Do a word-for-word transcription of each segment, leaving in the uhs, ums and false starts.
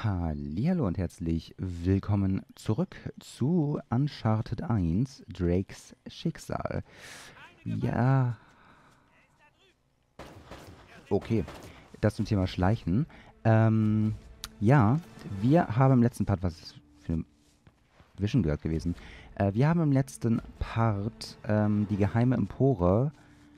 Hallihallo und herzlich willkommen zurück zu Uncharted eins, Drakes Schicksal. Ja, okay, das zum Thema Schleichen. Ähm, ja, wir haben im letzten Part, was ist für eine Vision gehört gewesen? Äh, wir haben im letzten Part ähm, die geheime Empore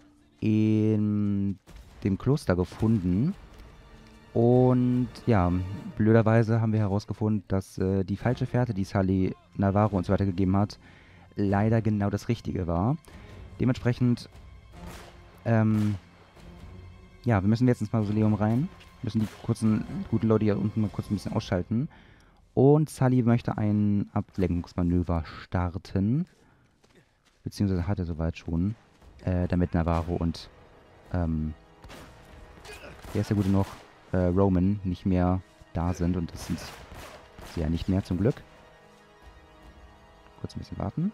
in dem Kloster gefunden. Und ja, blöderweise haben wir herausgefunden, dass äh, die falsche Fährte, die Sully Navarro uns weitergegeben hat, leider genau das Richtige war. Dementsprechend, ähm, ja, wir müssen jetzt ins Mausoleum rein, müssen die kurzen, guten Leute hier unten mal kurz ein bisschen ausschalten. Und Sully möchte ein Ablenkungsmanöver starten, beziehungsweise hat er soweit schon, äh, damit Navarro und, ähm, wer ist der Gute noch? Äh, Roman nicht mehr da sind und das sind sie ja nicht mehr zum Glück. Kurz ein bisschen warten.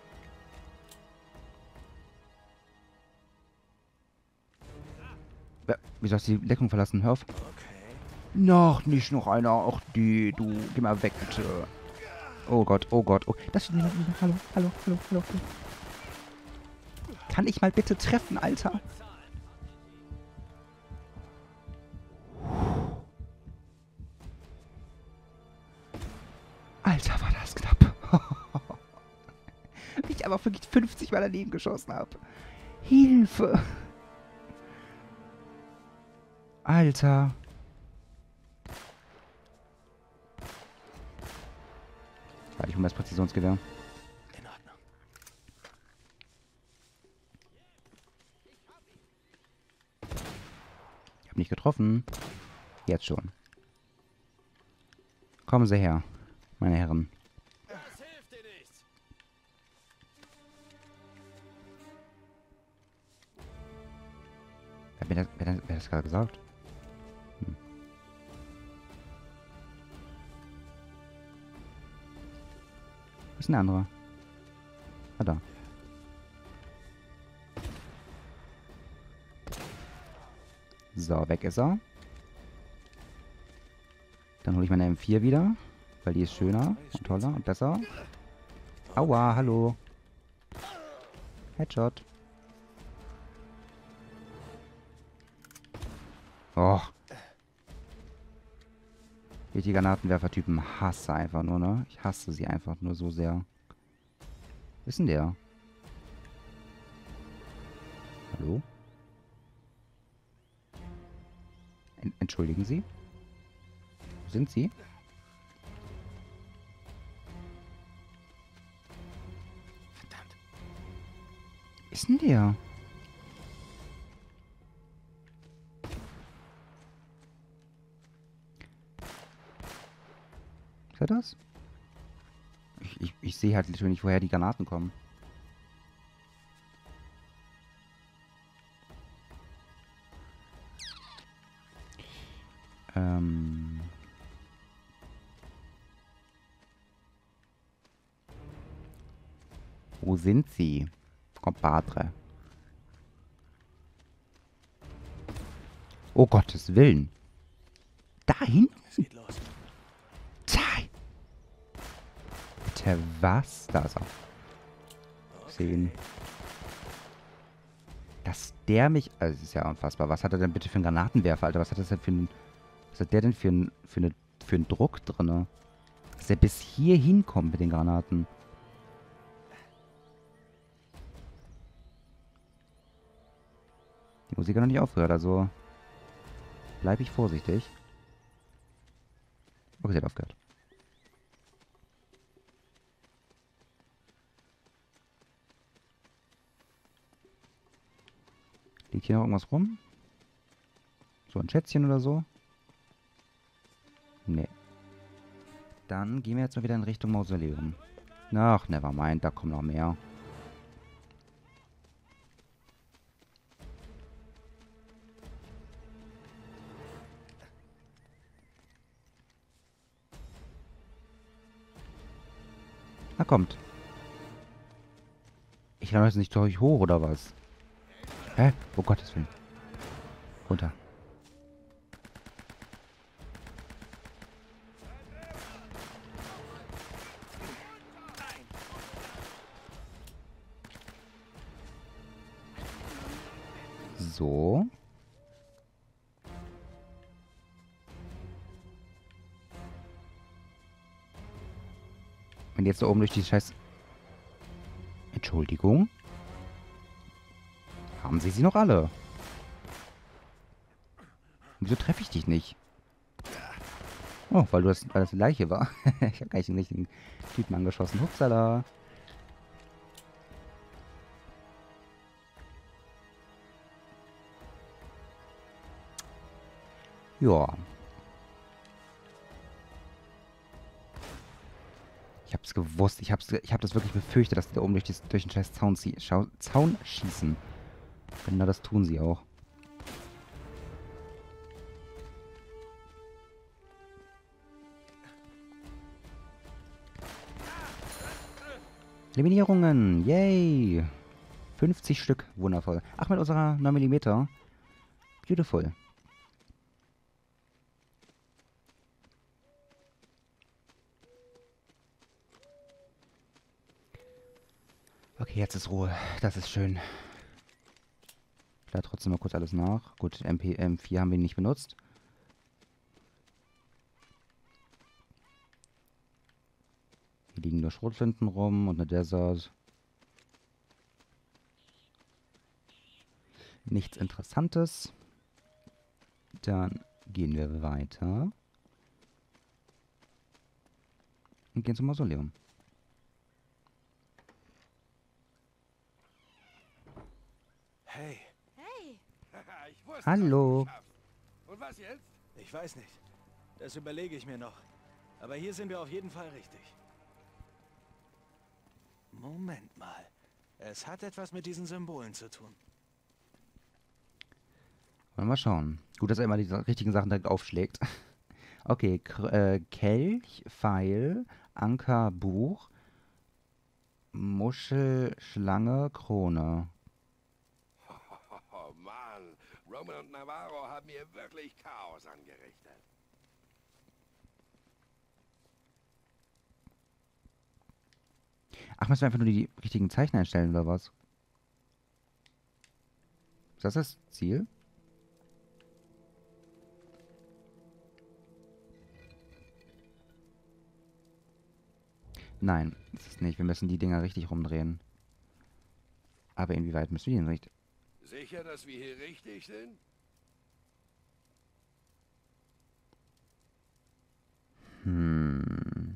Äh, wieso hast du die Deckung verlassen? Hör auf. Noch nicht noch einer. Ach die, du, geh mal weg bitte. Oh Gott, oh Gott, oh. Das ist wieder, hallo, hallo, hallo, hallo, hallo. Kann ich mal bitte treffen, Alter? Alter, war das knapp. Wie ich aber wirklich fünfzig Mal daneben geschossen habe. Hilfe. Alter. Warte, ich hole mir das Präzisionsgewehr. In Ordnung. Ich habe nicht getroffen. Jetzt schon. Kommen Sie her, meine Herren. Das hilft dir nichts. Wer hat mir das, wer, wer hat das gerade gesagt? Hm. Wo ist denn der andere? Ah, da. So, weg ist er. Dann hole ich meine M vier wieder, weil die ist schöner und toller und besser. Aua, hallo. Headshot. Oh. Ich die Granatenwerfer-Typen hasse einfach nur, ne? Ich hasse sie einfach nur so sehr. Wo ist denn der? Hallo? En- Entschuldigen Sie? Wo sind Sie? Verdammt. Wo ist denn der? Ist er das? Ich, ich, ich sehe halt natürlich nicht, woher die Granaten kommen. Ähm... Wo sind Sie, Compadre? Oh Gottes Willen. Da hinten? Es geht los. Zai. Bitte was? Da ist er. Sehen. Dass der mich... Also, das ist ja unfassbar. Was hat er denn bitte für einen Granatenwerfer, Alter? Was hat das denn für einen... Was hat der denn für einen für eine, für einen Druck drinne? Dass er bis hier hinkommt mit den Granaten. Die Musik hat noch nicht aufgehört, also... Bleibe ich vorsichtig. Okay, sie hat aufgehört. Liegt hier noch irgendwas rum? So ein Schätzchen oder so? Nee. Dann gehen wir jetzt mal wieder in Richtung Mausoleum. Ach, nevermind, da kommen noch mehr. Na kommt. Ich renne jetzt nicht zu euch hoch, oder was? Hä? Oh Gottes Willen. Runter. So. Wenn jetzt da oben durch die scheiß... Entschuldigung? Haben sie sie noch alle? Wieso treffe ich dich nicht? Oh, weil du das, weil das eine Leiche war. Ich habe gar nicht den richtigen Typen angeschossen. Hupsala. Ja. Ich hab's gewusst. Ich hab's, ich hab das wirklich befürchtet, dass die da oben durch, die, durch den scheiß Zaun, Schau Zaun schießen. Genau das tun sie auch. Eliminierungen. Yay. fünfzig Stück. Wundervoll. Ach, mit unserer neun Millimeter. Beautiful. Okay, jetzt ist Ruhe. Das ist schön. Ich lade trotzdem mal kurz alles nach. Gut, M P M vier haben wir nicht benutzt. Hier liegen nur Schrotflinten rum und eine Desert. Nichts Interessantes. Dann gehen wir weiter. Und gehen zum Mausoleum. Hey. Hey, Ich wusste, Hallo. dass du es schaffst. Und was jetzt? Ich weiß nicht. Das überlege ich mir noch. Aber hier sind wir auf jeden Fall richtig. Moment mal. Es hat etwas mit diesen Symbolen zu tun. Wollen wir mal schauen. Gut, dass er immer die richtigen Sachen direkt aufschlägt. Okay, K äh, Kelch, Pfeil, Anker, Buch, Muschel, Schlange, Krone. Oh Mann, Roman und Navarro haben hier wirklich Chaos angerichtet. Ach, müssen wir einfach nur die richtigen Zeichen einstellen, oder was? Ist das das Ziel? Nein, ist es nicht. Wir müssen die Dinger richtig rumdrehen. Aber inwieweit müssen wir die denn richtig... Sicher, dass wir hier richtig sind? Hm.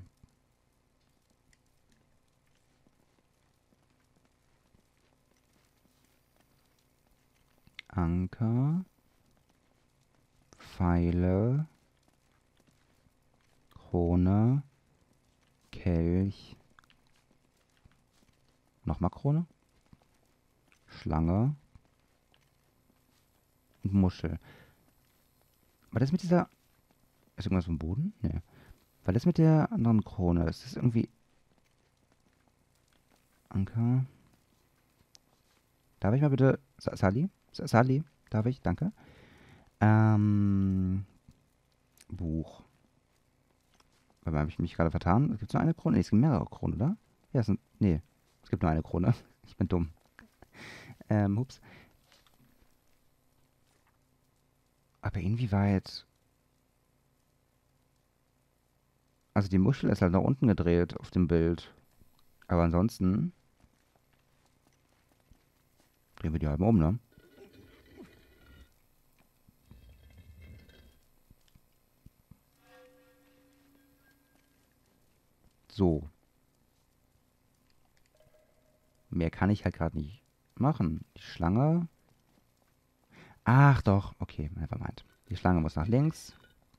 Anker. Pfeile. Krone. Kelch. Nochmal Krone. Schlange. Und Muschel. War das mit dieser... Ist irgendwas vom Boden? Nee. War das mit der anderen Krone? Ist das irgendwie... Anker. Darf ich mal bitte... Sa Sally? Sa Sally? Darf ich? Danke. Ähm... Buch. Warte mal, habe ich mich gerade vertan? Es gibt nur eine Krone? Nee, es gibt mehrere Kronen, oder? Ja, es sind... Nee. Es gibt nur eine Krone. Ich bin dumm. Ähm, hups. Aber inwieweit... Also die Muschel ist halt nach unten gedreht auf dem Bild. Aber ansonsten... Drehen wir die halben um, ne? So. Mehr kann ich halt gerade nicht machen. Die Schlange... Ach doch, okay, nevermind. Die Schlange muss nach links.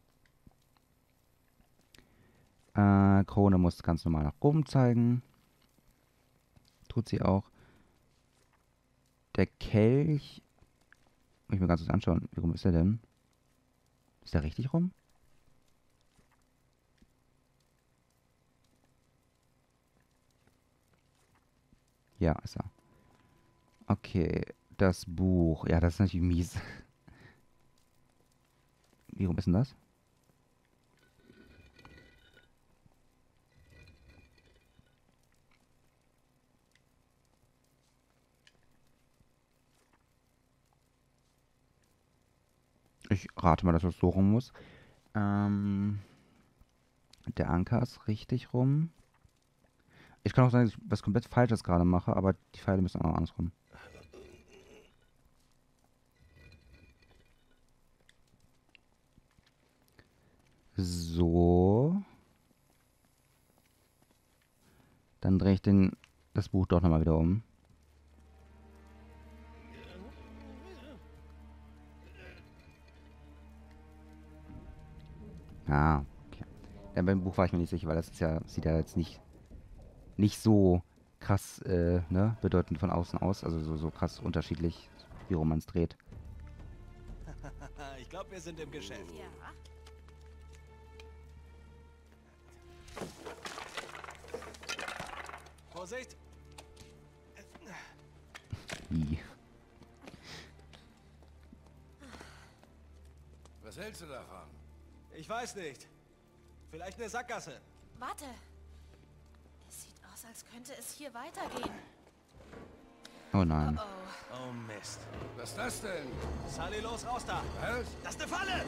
Äh, Krone muss ganz normal nach oben zeigen. Tut sie auch. Der Kelch... Muss ich mir ganz kurz anschauen. Wie rum ist der denn? Ist der richtig rum? Ja, ist er. Okay, das Buch. Ja, das ist natürlich mies. Wie rum ist denn das? rate mal, dass das so rum muss. Ähm, der Anker ist richtig rum. Ich kann auch sagen, dass ich was komplett Falsches gerade mache, aber die Pfeile müssen auch noch andersrum. So. Dann drehe ich den, das Buch doch nochmal wieder um. Ah, okay. Ja, beim Buch war ich mir nicht sicher, weil das ist ja, sieht ja jetzt nicht, nicht so krass, äh, ne, bedeutend von außen aus. Also so, so krass unterschiedlich, wie rum man es dreht. Ich glaube, wir sind im Geschäft. Ja. Vorsicht! Wie? Was hältst du davon? Ich weiß nicht. Vielleicht eine Sackgasse. Warte. Es sieht aus, als könnte es hier weitergehen. Oh nein. Oh, Oh Mist. Was ist das denn? Sully, los, raus da! Was? Das ist eine Falle!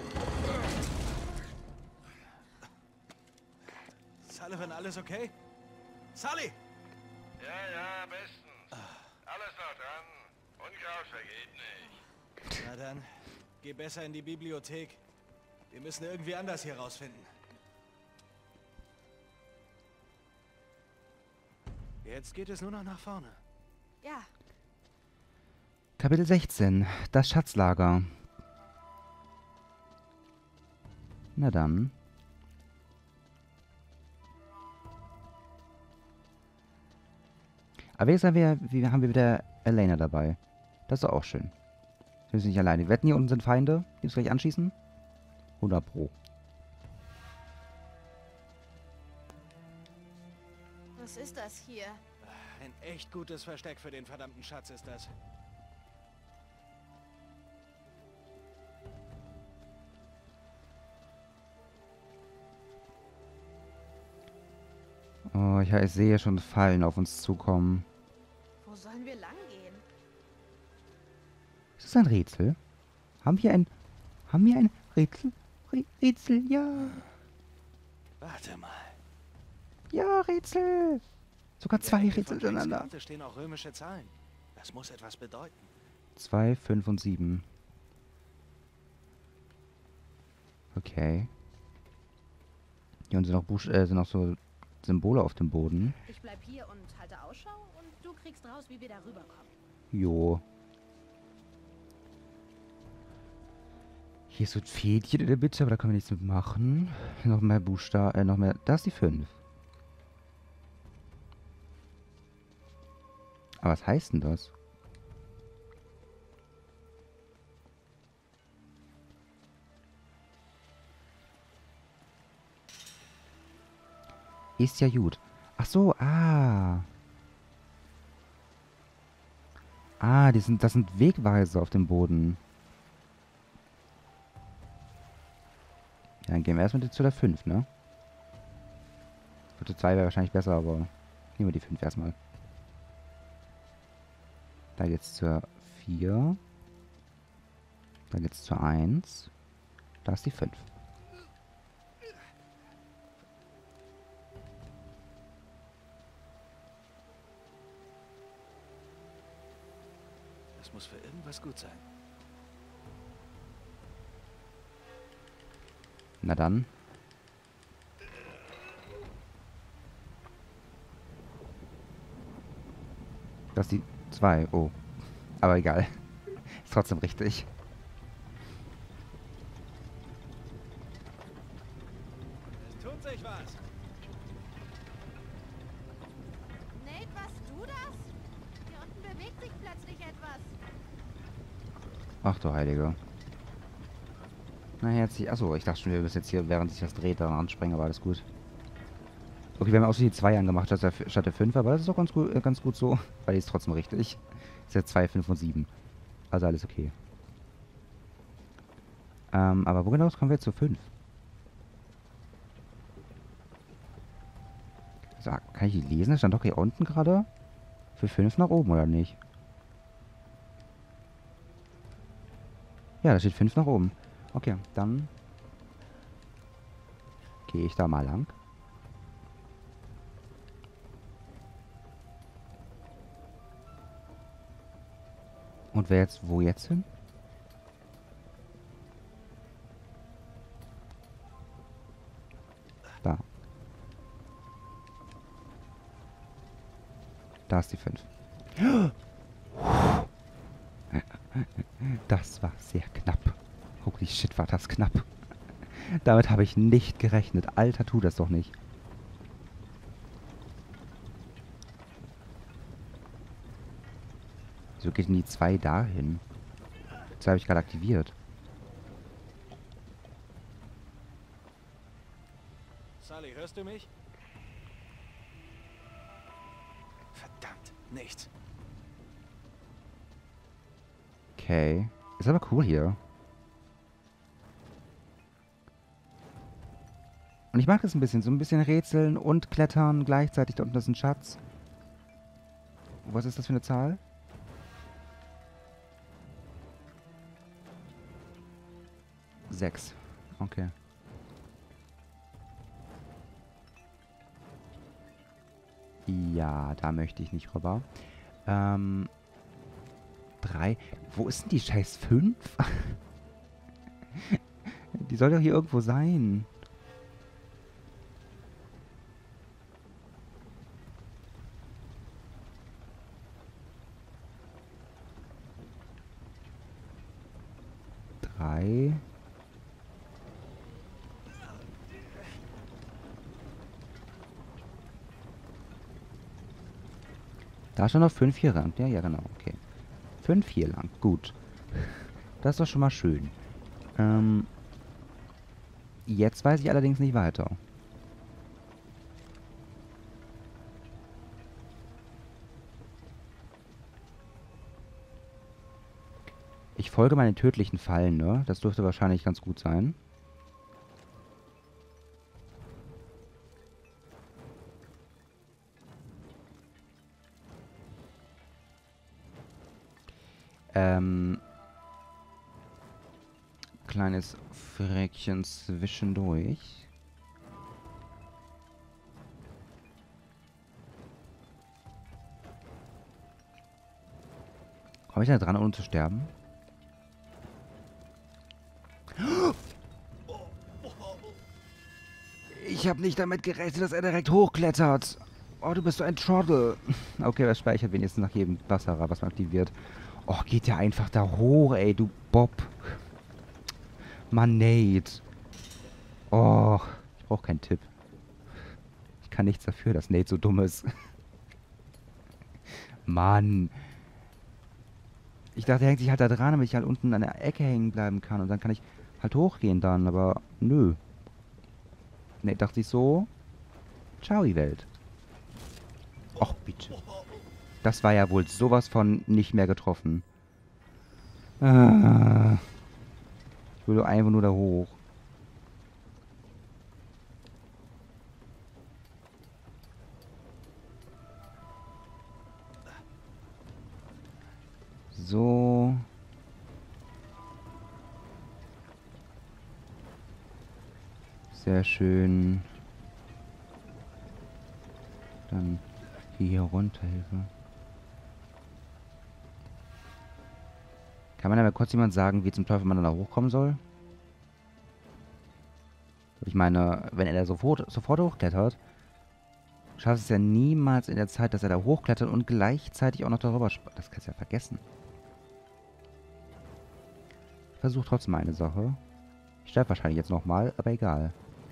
Sullivan, alles okay? Sully! Ja, ja, bestens. Alles noch dran. Unkraut vergeht nicht. Na dann, geh besser in die Bibliothek. Wir müssen irgendwie anders hier rausfinden. Jetzt geht es nur noch nach vorne. ja. Kapitel sechzehn. Das Schatzlager. Na dann. Aber jetzt haben wir, wir, haben wir wieder Elena dabei. Das ist doch auch schön. Wir sind nicht alleine. Wir wetten, hier unten sind Feinde, die uns gleich anschießen. hundert Pro. Was ist das hier? Ein echt gutes Versteck für den verdammten Schatz ist das. Oh, ja, ich sehe schon Fallen auf uns zukommen. Wo sollen wir lang gehen? Ist das ein Rätsel? Haben wir ein... Haben wir ein Rätsel? Rä Rätsel, ja. Warte mal. Ja, Rätsel. Sogar zwei Ende Rätsel von Jakes hintereinander. Karte stehen auch römische Zahlen. Das muss etwas bedeuten. Zwei, fünf und sieben. Okay. Hier unten sind noch, Buch äh, sind noch so Symbole auf dem Boden. Ich bleib hier und halte Ausschau und du kriegst raus, wie wir da rüberkommen. Jo. Hier ist so ein Fädchen in der Mitte, aber da können wir nichts mit machen. Noch mehr Buchstaben, äh, noch mehr. Da ist die fünf. Aber was heißt denn das? Ist ja gut. Ach so, ah. Ah, die sind, das sind Wegweiser auf dem Boden. Ja, dann gehen wir erstmal zu der fünf, ne? Die zwei wäre wahrscheinlich besser, aber nehmen wir die fünf erstmal. Da geht's zur vier. Da geht's zur eins. Da ist die fünf. Das muss für irgendwas gut sein. Na dann. Das ist die zwei. Oh. Aber egal. Ist trotzdem richtig. Es tut sich was. Nate, warst du das? Hier unten bewegt sich plötzlich etwas. Ach du Heilige. Na herzlich. Achso, ich dachte schon, wir müssen jetzt hier, während sich das dreht, daran anspringen, aber alles gut. Okay, wir haben auch so die zwei angemacht statt der, statt der fünf, aber das ist auch ganz gut, äh, ganz gut so, weil die ist trotzdem richtig. Das ist ja zwei, fünf und sieben. Also alles okay. Ähm, aber wo genau kommen wir jetzt zu fünf? So, kann ich die lesen? Das stand doch hier unten gerade. Für fünf nach oben, oder nicht? Ja, da steht fünf nach oben. Okay, dann gehe ich da mal lang. Und wer jetzt, wo jetzt hin? Da. Da ist die fünf. Das war sehr knapp. Holy shit, war das knapp. Damit habe ich nicht gerechnet. Alter, tu das doch nicht. Wieso geht denn die zwei dahin? Das habe ich gerade aktiviert. Sully, hörst du mich? Verdammt, nichts. Okay. Ist aber cool hier. Und ich mag das ein bisschen. So ein bisschen rätseln und klettern gleichzeitig. Da unten ist ein Schatz. Was ist das für eine Zahl? Sechs. Okay. Ja, da möchte ich nicht rüber. Ähm... Drei. Wo ist denn die scheiß fünf? Die soll doch hier irgendwo sein. Drei. Da schon noch fünf hier ran. Ja, ja, genau. Okay. Fünf hier lang. Gut. Das ist doch schon mal schön. Ähm, jetzt weiß ich allerdings nicht weiter. Ich folge meine tödlichen Fallen, ne? Das dürfte wahrscheinlich ganz gut sein. Ähm... Kleines Fräckchen zwischendurch. Komme ich da dran, ohne zu sterben? Ich habe nicht damit gerechnet, dass er direkt hochklettert. Oh, du bist so ein Trottel. Okay, das speichert wenigstens nach jedem Wasser, was man aktiviert. Oh, geht der einfach da hoch, ey, du Bob. Mann, Nate. Oh, ich brauche keinen Tipp. Ich kann nichts dafür, dass Nate so dumm ist. Mann. Ich dachte, er hängt sich halt da dran, damit ich halt unten an der Ecke hängen bleiben kann. Und dann kann ich halt hochgehen dann, aber nö. Nate dachte ich so. Ciao, die Welt. Och, bitte. Das war ja wohl sowas von nicht mehr getroffen. Ah. Ich will einfach nur da hoch. So. Sehr schön. Dann hier runterhilfe. Kann man aber kurz jemand sagen, wie zum Teufel man da hochkommen soll? Ich meine, wenn er da sofort, sofort hochklettert, schafft es ja niemals in der Zeit, dass er da hochklettert und gleichzeitig auch noch darüber springt. Das kannst du ja vergessen. Ich versuche trotzdem eine Sache. Ich sterbe wahrscheinlich jetzt nochmal, aber egal.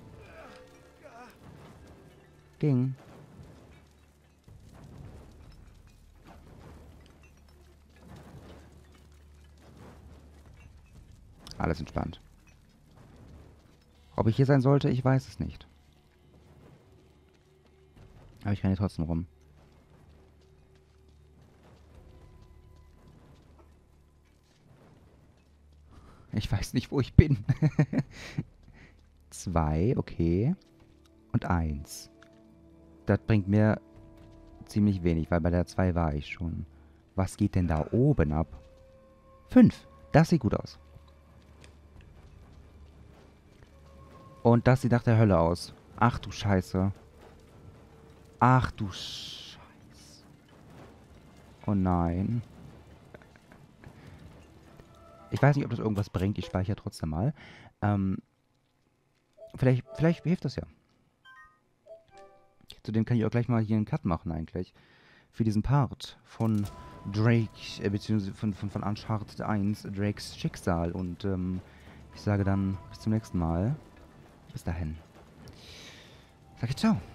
Ging. Alles entspannt. Ob ich hier sein sollte, ich weiß es nicht. Aber ich renne hier trotzdem rum. Ich weiß nicht, wo ich bin. Zwei, okay. Und eins. Das bringt mir ziemlich wenig, weil bei der zwei war ich schon. Was geht denn da oben ab? Fünf. Das sieht gut aus. Und das sieht nach der Hölle aus. Ach du Scheiße. Ach du Scheiße. Oh nein. Ich weiß nicht, ob das irgendwas bringt. Ich speichere trotzdem mal. Ähm, vielleicht, vielleicht hilft das ja. Zudem kann ich auch gleich mal hier einen Cut machen eigentlich. Für diesen Part von Drake, äh, beziehungsweise von, von, von Uncharted eins, Drakes Schicksal. Und ähm, ich sage dann bis zum nächsten Mal. Bis dahin. Sag ich ciao.